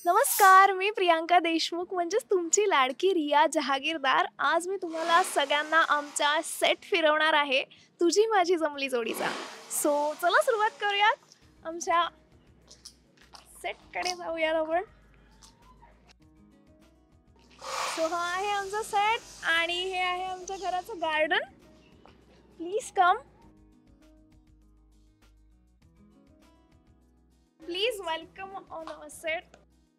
नमस्कार, मी प्रियांका देशमुख म्हणजेच तुमची लाडकी रिया जहागीरदार. आज मी तुम्हाला सगळ्यांना आमच्या सेट फिरवणार आहे, तुझी माझी जमली जोडीचा. सो चला सुरुवात करूयात. आमच्या सेटकडे जाऊयात आपण. सो हा आहे आमचा सेट आणि हे आहे आमच्या घराचं garden. Please come. Please welcome on our set.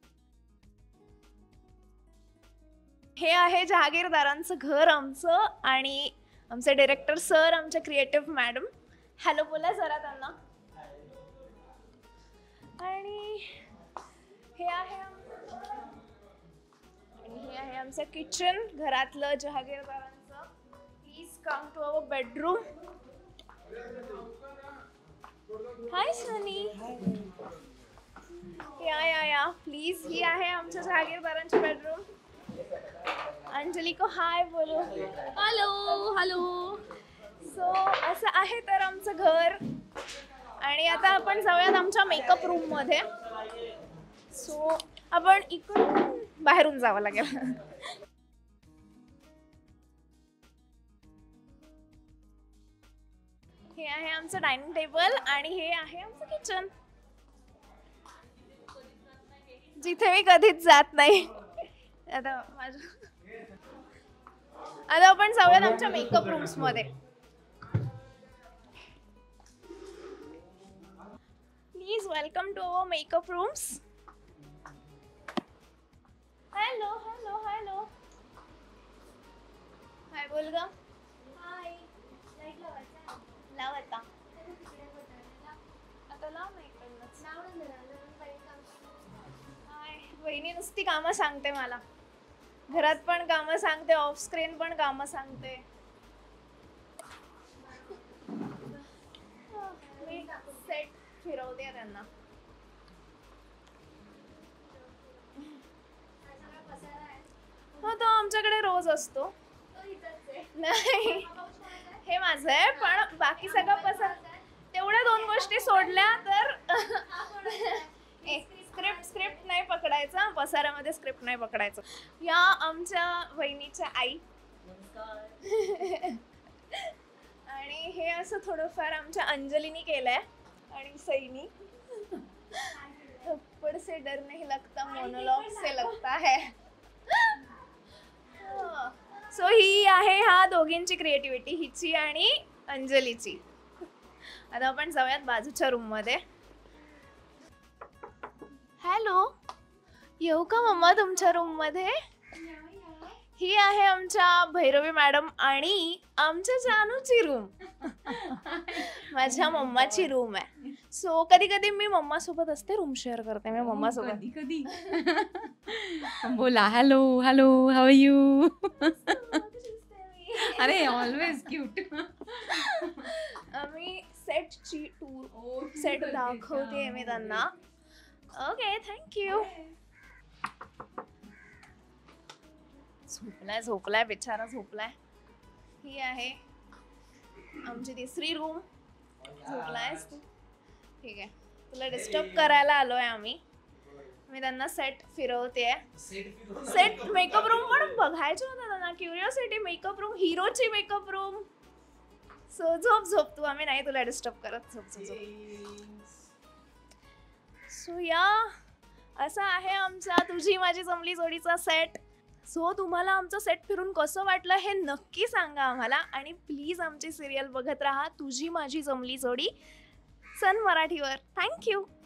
हे आहे जहागीरदारांचं घर आमचं आणि आमचे डायरेक्टर सर, आमच्या क्रिएटिव्ह मॅडम. हॅलो बोला जरा त्यांना. आणि हे आहे आमचं किचन घरातलं जहागीरदारांचं. Please come to our bedroom. Hi Sunny. या प्लीज. ही आहे आमच्या जहागीरदारांची बेडरूम. अंजली को हाय बोलो. Hello hello. सो असं आहे तर आमचं घर. आणि आता आपण जाऊयात आमच्या मेकअप रूम मध्ये. सो आपण इकडून बाहेरून जावं लागेल. हे आहे आमचं डायनिंग टेबल आणि हे आहे आमचं किचन, जिथे मी कधीच जात नाही. आता आपण जाऊयात आमच्या मेकअप रूम्स मध्ये. Please welcome to our makeup rooms. Hello hello hello. Hi बोल ग. हाय. लाव आता. आता लाव नाही इकडनंच. हाय. वहिनी नुसती कामं सांगते मला. घरात पण कामं सांगते, ऑफ स्क्रीन पण कामं सांगते. मी सेट फिरवते त्यांना. हो तो आमच्याकडे रोज असतो. नाही हे माझं आहे, पण बाकी सगळं पसार. तेवढ्या दोन गोष्टी सोडल्या तर स्क्रिप्ट नाही पकडायचा, पसाऱ्यामध्ये स्क्रिप्ट नाही पकडायचं. या आमच्या वहिनीच्या आई. आणि हे असं थोडंफार आमच्या अंजलीनी केलंय आणि सैनी. थप्पड़ से डर नहीं लगता, मोनोलॉग से लगता है. सो ही आहे ह्या दोघींची क्रिएटिव्हिटी, हिची आणि अंजलीची. आता आपण जाऊयात बाजूच्या रूम मध्ये. हॅलो. येऊ का मम्मा तुमच्या रूम मध्ये? ही आहे आमच्या भैरवी मॅडम आणि आमच्या जानूची रूम. माझ्या मम्माची रूम आहे. सो कधी कधी मी मम्मा सोबत असते, रूम शेअर करते मी मम्मा सोबत. कधी बोला hello hello how are you. अरे ऑलवेज क्यूट. आम्ही सेटची टूर सेट दाखवते मी त्यांना. Okay thank you. झोपलाय बिचारा झोपलाय. ही आहे आमची तिसरी रूम. झोपलायस तू? ठीक आहे, तुला डिस्टर्ब करायला आलोय आम्ही. मी त्यांना सेट फिरवते. सेट मेकअप रूम पण बघायचं होतं त्यांना. क्युरिओसिटी मेकअप रूम, हिरोची मेकअप रूम. सो झोप तू, आम्ही नाही तुला डिस्टर्ब करत. झोप. सो या असा आहे आमचा तुझी माझी जमली जोडीचा सेट. सो तुम्हाला आमचं सेट फिरून कसं वाटलं हे नक्की सांगा आम्हाला. आणि प्लीज आमची सिरियल बघत राहा, तुझी माझी जमली जोडी, सन मराठीवर. थँक्यू.